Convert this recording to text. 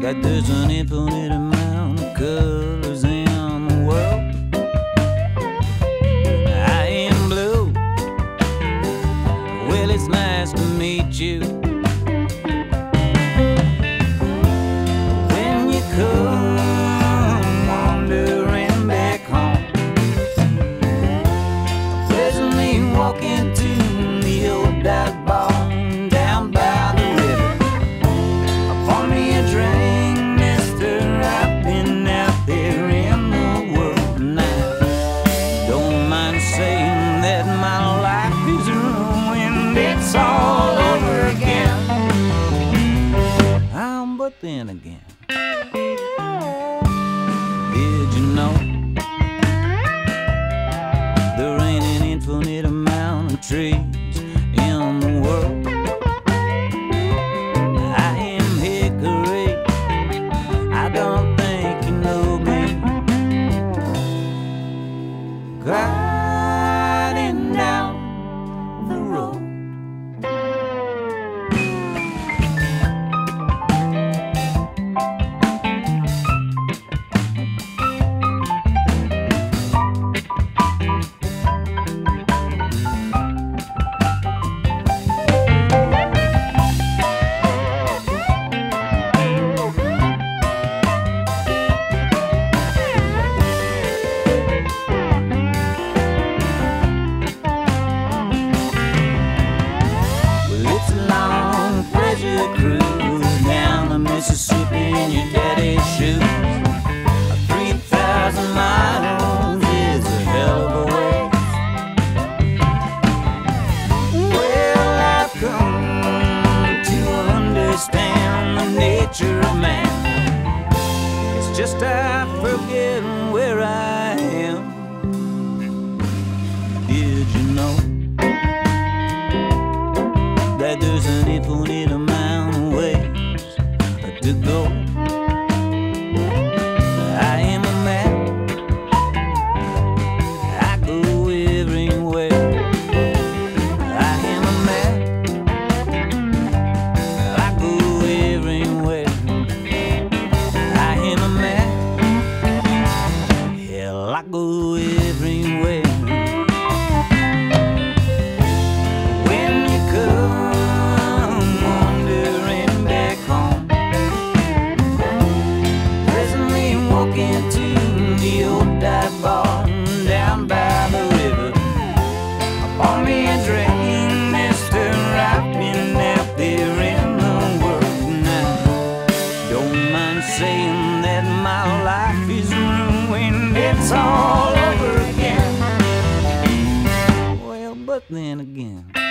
that there's an infinite amount of colors in the world. I am blue. Well, it's nice to meet you. When you come wandering back home, presently walking to the old dive bar down by the river. Pour me a drink, mister, I've been out there in the world now. Don't mind saying that my life is ruined, it's all over again. But then again, did you know there ain't an infinite amount of trees in the world? I am hickory, I don't think you know me. Gliding down the road, cruise down the Mississippi in your daddy's shoes. 3,000 miles is a hell of a ways. Well, I've come to understand the nature of man. It's just I forget where I am. Did you know that there's an infinite amount of ways to go? I am a man, I go everywhere. I am a man, I go everywhere. I am a man, hell, I go everywhere. When you come wandering back home, presently walking to the old dive bar down by the river. Pour me a drink, mister, I've been out there in the world now. Don't mind saying that my life is ruined, it's all over again. Well, but then again,